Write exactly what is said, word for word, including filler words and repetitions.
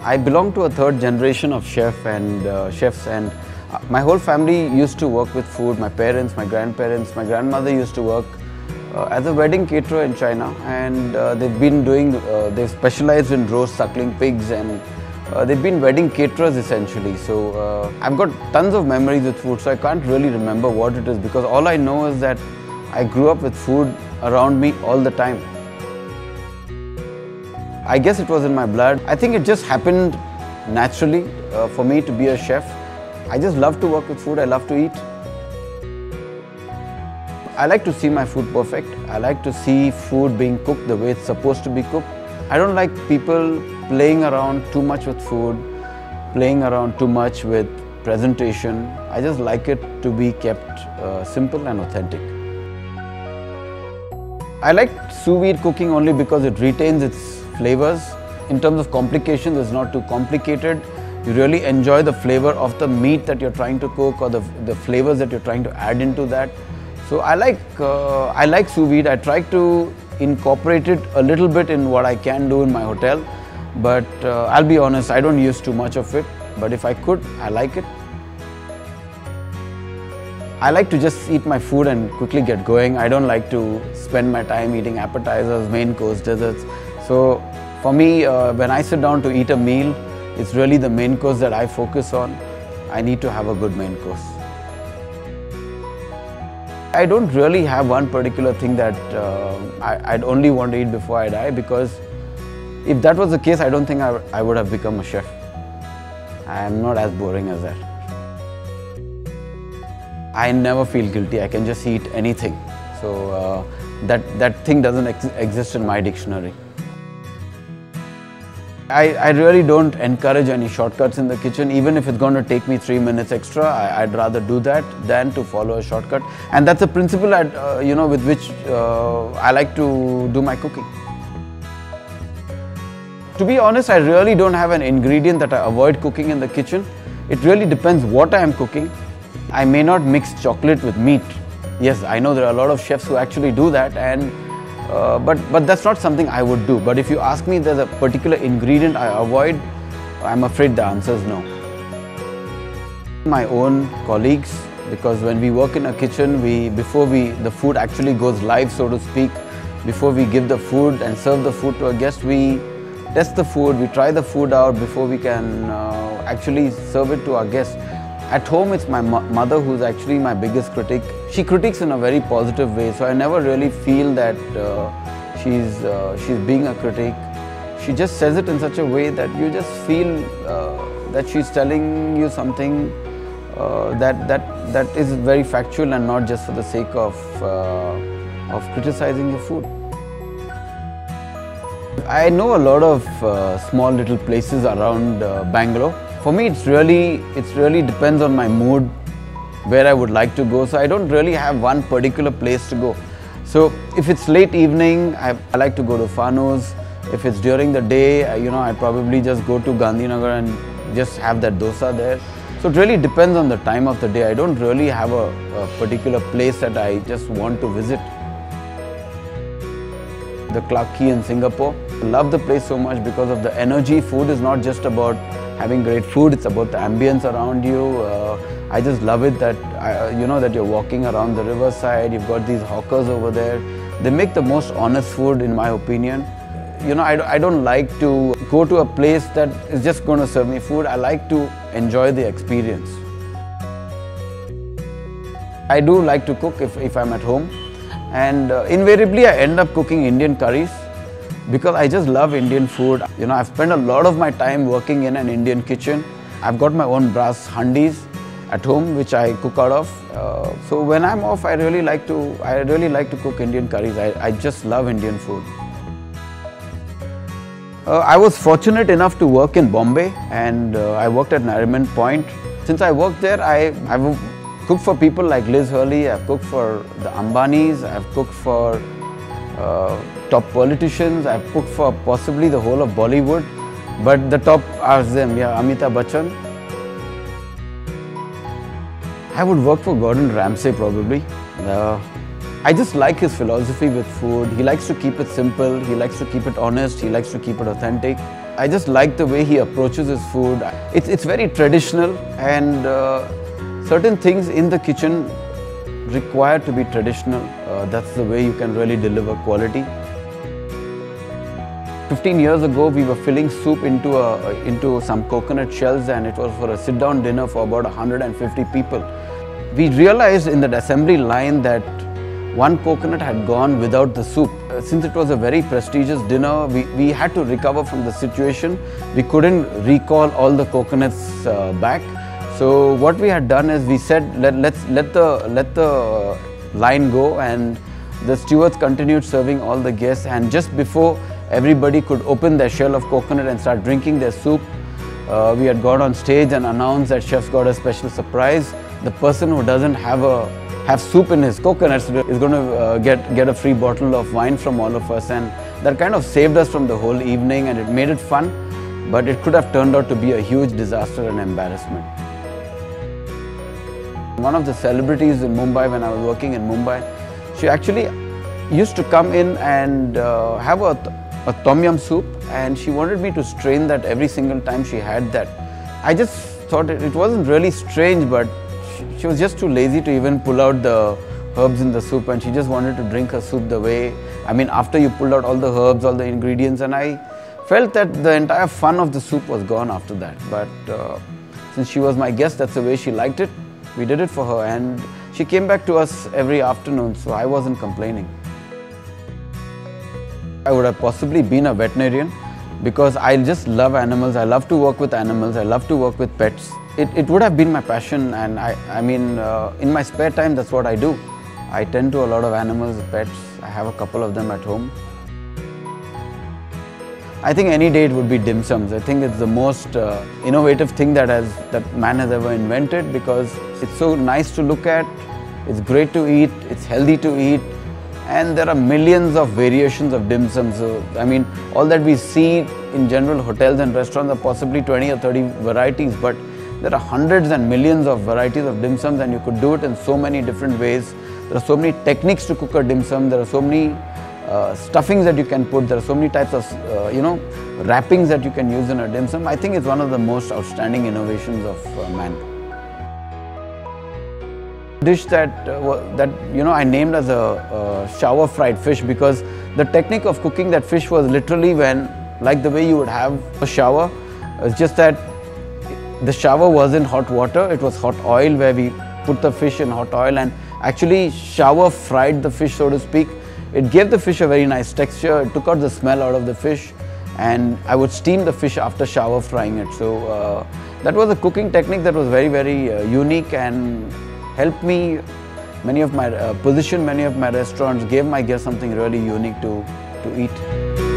I belong to a third generation of chef and uh, chefs, and my whole family used to work with food. My parents, my grandparents, my grandmother used to work uh, as a wedding caterer in China, and uh, they've been doing, uh, they've specialized in roast suckling pigs, and uh, they've been wedding caterers essentially. So uh, I've got tons of memories with food, so I can't really remember what it is, because all I know is that I grew up with food around me all the time. I guess it was in my blood. I think it just happened naturally uh, for me to be a chef. I just love to work with food, I love to eat. I like to see my food perfect. I like to see food being cooked the way it's supposed to be cooked. I don't like people playing around too much with food, playing around too much with presentation. I just like it to be kept uh, simple and authentic. I like sous vide cooking only because it retains its flavors. In terms of complications, it's not too complicated. You really enjoy the flavor of the meat that you're trying to cook, or the, the flavors that you're trying to add into that. So I like, uh, I like sous vide. I try to incorporate it a little bit in what I can do in my hotel. But uh, I'll be honest, I don't use too much of it. But if I could, I like it. I like to just eat my food and quickly get going. I don't like to spend my time eating appetizers, main course, desserts. So for me, uh, when I sit down to eat a meal, it's really the main course that I focus on. I need to have a good main course. I don't really have one particular thing that uh, I, I'd only want to eat before I die, because if that was the case, I don't think I, I would have become a chef. I am not as boring as that. I never feel guilty. I can just eat anything. So uh, that, that thing doesn't ex exist in my dictionary. I, I really don't encourage any shortcuts in the kitchen. Even if it's going to take me three minutes extra, I, I'd rather do that than to follow a shortcut. And that's a principle I'd, uh, you know, with which uh, I like to do my cooking. To be honest, I really don't have an ingredient that I avoid cooking in the kitchen. It really depends what I am cooking. I may not mix chocolate with meat. Yes, I know there are a lot of chefs who actually do that, and Uh, but, but that's not something I would do. But if you ask me, there's a particular ingredient I avoid, I'm afraid the answer is no. My own colleagues, because when we work in a kitchen, we, before we, the food actually goes live, so to speak, before we give the food and serve the food to a guest, we test the food, we try the food out before we can uh, actually serve it to our guests. At home, it's my mo mother who's actually my biggest critic. She critiques in a very positive way, so I never really feel that uh, she's, uh, she's being a critic. She just says it in such a way that you just feel uh, that she's telling you something uh, that, that, that is very factual and not just for the sake of, uh, of criticizing the food. I know a lot of uh, small little places around uh, Bangalore. For me, it's really, it's really depends on my mood, where I would like to go. So I don't really have one particular place to go. So if it's late evening, I, I like to go to Fanos. If it's during the day, you know, I'd probably just go to Gandhinagar and just have that dosa there. So it really depends on the time of the day. I don't really have a, a particular place that I just want to visit. The Clarke Quay in Singapore. I love the place so much because of the energy. Food is not just about having great food, it's about the ambience around you. Uh, I just love it that, uh, you know, that you're walking around the riverside, you've got these hawkers over there. They make the most honest food, in my opinion. You know, I, I don't like to go to a place that is just going to serve me food. I like to enjoy the experience. I do like to cook if, if I'm at home. And uh, invariably, I end up cooking Indian curries, because I just love Indian food. You know, I've spent a lot of my time working in an Indian kitchen. I've got my own brass handis at home, which I cook out of. Uh, so when I'm off, I really like to, I really like to cook Indian curries. I, I just love Indian food. Uh, I was fortunate enough to work in Bombay, and uh, I worked at Nariman Point. Since I worked there, I, I've cooked for people like Liz Hurley, I've cooked for the Ambanis, I've cooked for uh, top politicians, I've cooked for possibly the whole of Bollywood, but the top are them, yeah, Amitabh Bachchan. I would work for Gordon Ramsay probably. Uh, I just like his philosophy with food. He likes to keep it simple, he likes to keep it honest, he likes to keep it authentic. I just like the way he approaches his food. It's, it's very traditional, and uh, certain things in the kitchen require to be traditional. Uh, that's the way you can really deliver quality. fifteen years ago, we were filling soup into, a, into some coconut shells, and it was for a sit-down dinner for about one hundred fifty people. We realized in that assembly line that one coconut had gone without the soup. Uh, since it was a very prestigious dinner, we, we had to recover from the situation. We couldn't recall all the coconuts uh, back. So what we had done is we said, let, let's let the, let the line go, and the stewards continued serving all the guests, and just before everybody could open their shell of coconut and start drinking their soup, uh, we had gone on stage and announced that chef's got a special surprise. The person who doesn't have a have soup in his coconuts is going to uh, get, get a free bottle of wine from all of us, and that kind of saved us from the whole evening, and it made it fun, but it could have turned out to be a huge disaster and embarrassment. One of the celebrities in Mumbai, when I was working in Mumbai, she actually used to come in and uh, have a, a tom yum soup, and she wanted me to strain that every single time she had that. I just thought it, it wasn't really strange, but she was just too lazy to even pull out the herbs in the soup, and she just wanted to drink her soup the way, I mean, after you pulled out all the herbs, all the ingredients, and I felt that the entire fun of the soup was gone after that. But uh, since she was my guest, that's the way she liked it. We did it for her, and she came back to us every afternoon, so I wasn't complaining. I would have possibly been a veterinarian because I just love animals. I love to work with animals. I love to work with pets. It, it would have been my passion, and I, I mean, uh, in my spare time, that's what I do. I tend to a lot of animals, pets. I have a couple of them at home. I think any day it would be dim sums. I think it's the most uh, innovative thing that has that man has ever invented, because it's so nice to look at, it's great to eat, it's healthy to eat, and there are millions of variations of dim sums. So, I mean, all that we see in general hotels and restaurants are possibly twenty or thirty varieties, but there are hundreds and millions of varieties of dim sums, and you could do it in so many different ways. There are so many techniques to cook a dim sum. There are so many uh, stuffings that you can put. There are so many types of, uh, you know, wrappings that you can use in a dim sum. I think it's one of the most outstanding innovations of uh, man. Dish that uh, that you know I named as a uh, shower fried fish, because the technique of cooking that fish was literally when, like the way you would have a shower, it's just that the shower wasn't hot water, it was hot oil, where we put the fish in hot oil and actually shower fried the fish, so to speak. It gave the fish a very nice texture, it took out the smell out of the fish, and I would steam the fish after shower frying it. So uh, that was a cooking technique that was very, very uh, unique, and helped me, many of my, uh, position many of my restaurants, gave my guests something really unique to, to eat.